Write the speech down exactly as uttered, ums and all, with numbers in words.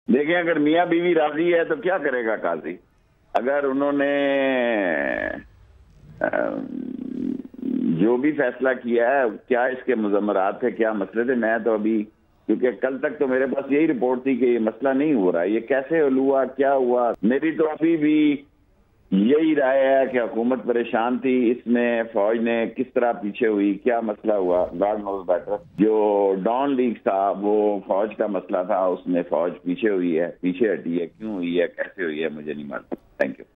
देखिए, अगर मियाँ बीवी राजी है तो क्या करेगा काजी। अगर उन्होंने जो भी फैसला किया है, क्या इसके मुज़म्मरात थे, क्या मसले थे, मैं तो अभी, क्योंकि कल तक तो मेरे पास यही रिपोर्ट थी कि ये मसला नहीं हो रहा, ये कैसे हुआ, क्या हुआ। मेरी तो अभी भी यही राय है कि हुकूमत परेशान थी, इसमें फौज ने किस तरह पीछे हुई, क्या मसला हुआ, गॉड नोज बेटर। जो डॉन लीग था वो फौज का मसला था, उसमें फौज पीछे हुई है, पीछे हटी है, क्यों हुई है, कैसे हुई है, मुझे नहीं मालूम। Thank you.